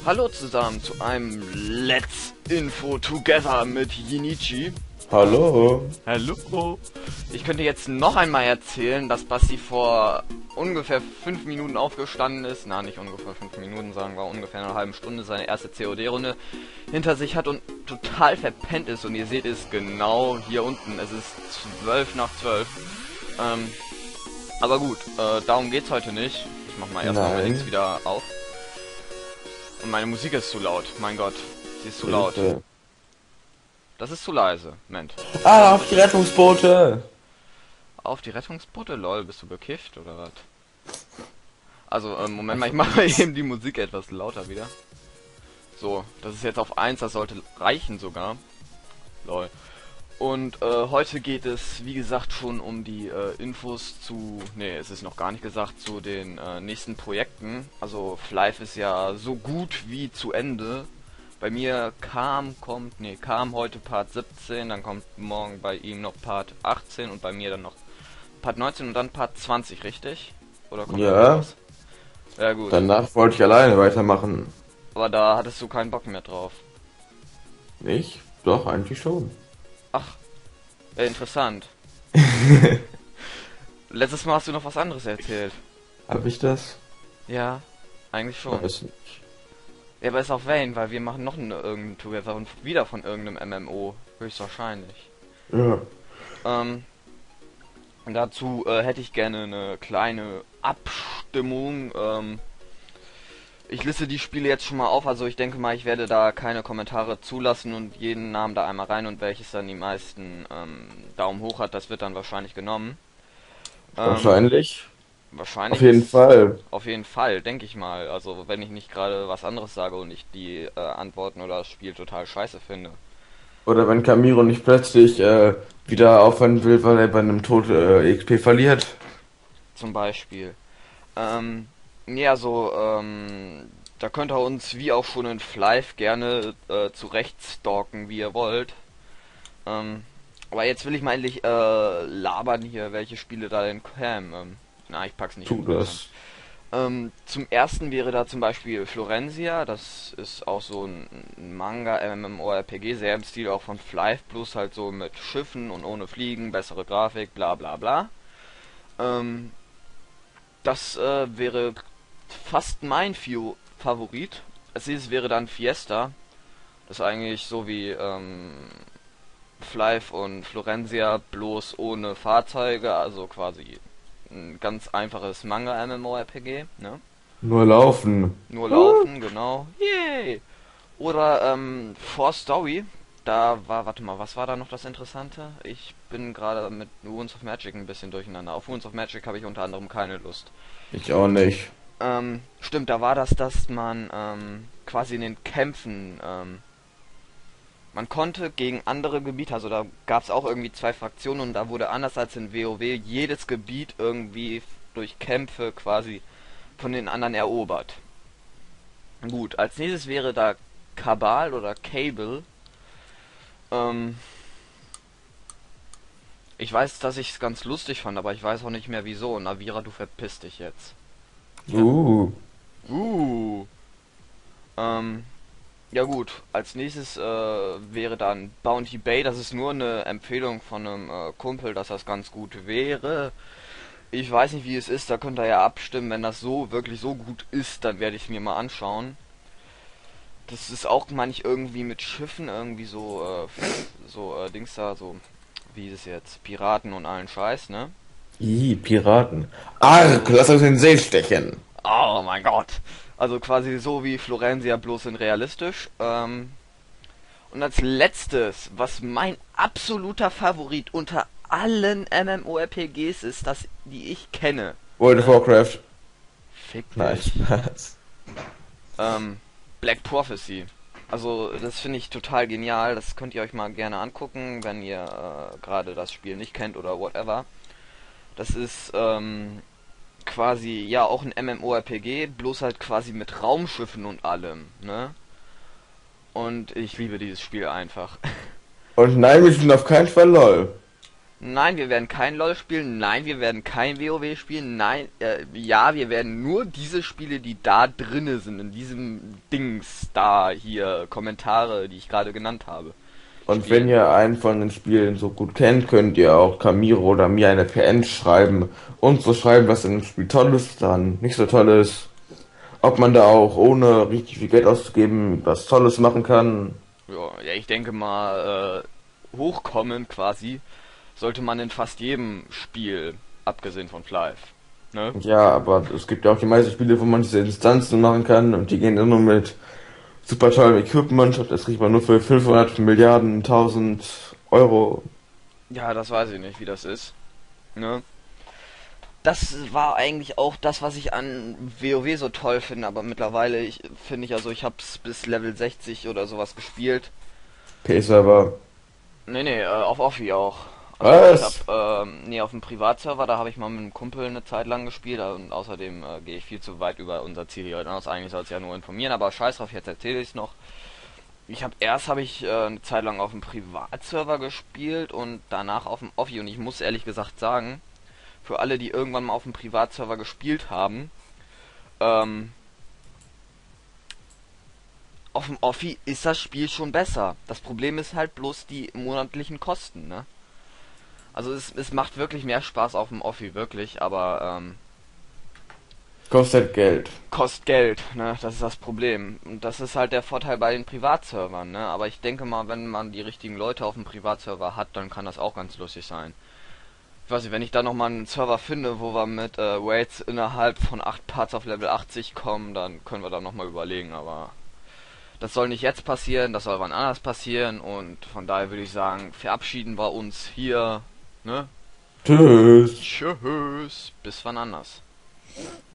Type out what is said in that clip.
Hallo zusammen zu einem Let's Info Together mit Jinichi. Hallo. Hallo. Ich könnte jetzt noch einmal erzählen, dass Basti vor ungefähr 5 Minuten aufgestanden ist. Na, nicht ungefähr 5 Minuten, sagen wir ungefähr eine halbe Stunde seine erste COD-Runde hinter sich hat und total verpennt ist. Und ihr seht es genau hier unten. Es ist 12 nach 12. Aber gut, darum geht's heute nicht. Ich mach mal erstmal links wieder auf. Und meine Musik ist zu laut. Mein Gott, sie ist zu laut. Das ist zu leise. Moment. Ah, auf die Rettungsboote! Auf die Rettungsboote? Lol, bist du bekifft oder was? Also, Moment mal, ich mache eben die Musik etwas lauter wieder. So, das ist jetzt auf 1, das sollte reichen sogar. Lol. Und heute geht es, wie gesagt, schon um die Infos zu... Ne, es ist noch gar nicht gesagt, zu den nächsten Projekten. Also, Flive ist ja so gut wie zu Ende. Bei mir kam heute Part 17, dann kommt morgen bei ihm noch Part 18 und bei mir dann noch Part 19 und dann Part 20, richtig? Oder kommt Ja. was? Ja, gut. Danach wollte ich alleine weitermachen. Aber da hattest du keinen Bock mehr drauf. Nicht? Doch, eigentlich schon. Ach, interessant. Letztes Mal hast du noch was anderes erzählt. Hab ich das? Ja, eigentlich schon. Weiß nicht. Ja, aber ist auch Vayne, weil wir machen noch irgendein Together und wieder von irgendeinem MMO. Höchstwahrscheinlich. Ja. Dazu hätte ich gerne eine kleine Abstimmung. Ich liste die Spiele jetzt schon mal auf, also ich denke mal, ich werde da keine Kommentare zulassen und jeden Namen da einmal rein und welches dann die meisten Daumen hoch hat, das wird dann wahrscheinlich genommen. Wahrscheinlich. Wahrscheinlich. Auf jeden Fall. Auf jeden Fall, denke ich mal. Also wenn ich nicht gerade was anderes sage und ich die Antworten oder das Spiel total scheiße finde. Oder wenn Camiro nicht plötzlich wieder aufhören will, weil er bei einem Tod XP verliert. Zum Beispiel. Ja, so, da könnt ihr uns wie auch schon in Flive gerne zurecht stalken, wie ihr wollt. Aber jetzt will ich mal endlich labern hier, welche Spiele da denn kämen. Na, ich pack's nicht. Tu das. Zum ersten wäre da zum Beispiel Florencia, das ist auch so ein Manga, MMORPG, sehr im Stil auch von Flive, bloß halt so mit Schiffen und ohne Fliegen, bessere Grafik, bla bla bla. Das wäre fast mein Favorit. Als nächstes wäre dann Fiesta. Das ist eigentlich so wie Flive und Florencia, bloß ohne Fahrzeuge, also quasi ein ganz einfaches Manga-MMORPG, ne? Nur laufen. Nur laufen, genau. Yay! Oder For Story. Da war, warte mal, was war da noch das Interessante? Ich bin gerade mit Runes of Magic ein bisschen durcheinander. Auf Runes of Magic habe ich unter anderem keine Lust. Ich auch nicht. Stimmt, da war das, dass man quasi in den Kämpfen, man konnte gegen andere Gebiete, also da gab es auch irgendwie 2 Fraktionen und da wurde anders als in WoW jedes Gebiet irgendwie durch Kämpfe quasi von den anderen erobert. Gut, als nächstes wäre da Kabal oder Cable. Ich weiß, dass ich es ganz lustig fand, aber ich weiß auch nicht mehr wieso. Navira, du verpiss dich jetzt. Ja gut, als nächstes wäre dann Bounty Bay, das ist nur eine Empfehlung von einem Kumpel, dass das ganz gut wäre. Ich weiß nicht wie es ist, da könnt ihr ja abstimmen, wenn das so wirklich so gut ist, dann werde ich es mir mal anschauen. Das ist auch manchmal irgendwie mit Schiffen, irgendwie so, Dings da, so, wie ist es jetzt, Piraten und allen Scheiß, ne? Piraten. Arg, lass uns in den See stechen. Oh mein Gott. Also quasi so wie Florencia, bloß in realistisch. Und als letztes, was mein absoluter Favorit unter allen MMORPGs ist, die ich kenne. World of Warcraft. Fick dich. Nice. Spaß. Black Prophecy. Also das finde ich total genial. Das könnt ihr euch mal gerne angucken, wenn ihr gerade das Spiel nicht kennt oder whatever. Das ist quasi ja auch ein MMORPG, bloß halt quasi mit Raumschiffen und allem, ne? Und ich liebe dieses Spiel einfach. Und nein, wir sind auf keinen Fall LOL. Nein, wir werden kein LoL spielen. Nein, wir werden kein WoW spielen. Nein, ja, wir werden nur diese Spiele, die da drinne sind, in diesem Dings da hier, Kommentare, die ich gerade genannt habe. Und wenn Spielen. ihr einen von den Spielen so gut kennt, könnt ihr auch Camiro oder mir eine PN schreiben und so schreiben, was in dem Spiel toll ist, dann nicht so toll ist. Ob man da auch ohne richtig viel Geld auszugeben was Tolles machen kann. Ja, ich denke mal, hochkommen quasi sollte man in fast jedem Spiel, abgesehen von Flive. Ne? Ja, aber es gibt ja auch die meisten Spiele, wo man diese Instanzen machen kann und die gehen dann nur mit super tollem Equipment und das kriegt man nur für 500 Milliarden, 1000 Euro. Ja, das weiß ich nicht, wie das ist. Ne? Das war eigentlich auch das, was ich an WoW so toll finde, aber mittlerweile finde ich, also ich hab's bis Level 60 oder sowas gespielt. P-Server. Nee, auf Offi auch. Also ich Was? nee, auf dem Privatserver, da habe ich mal mit einem Kumpel eine Zeit lang gespielt und außerdem gehe ich viel zu weit über unser Ziel hier hinaus. Eigentlich soll es ja nur informieren, aber scheiß drauf, jetzt erzähle ich es noch. Habe ich eine Zeit lang auf dem Privatserver gespielt und danach auf dem Offi und ich muss ehrlich gesagt sagen, für alle, die irgendwann mal auf dem Privatserver gespielt haben, ähm, auf dem Offi ist das Spiel schon besser. Das Problem ist halt bloß die monatlichen Kosten, ne? Also es macht wirklich mehr Spaß auf dem Offi, wirklich, aber Kostet Geld. kostet Geld, ne? Das ist das Problem. Und das ist halt der Vorteil bei den Privatservern, ne? Aber ich denke mal, wenn man die richtigen Leute auf dem Privatserver hat, dann kann das auch ganz lustig sein. Ich weiß nicht, wenn ich da nochmal einen Server finde, wo wir mit Raids innerhalb von 8 Parts auf Level 80 kommen, dann können wir da nochmal überlegen, aber das soll nicht jetzt passieren, das soll wann anders passieren und von daher würde ich sagen, verabschieden wir uns hier, ne? Tschüss. Tschüss, bis wann anders.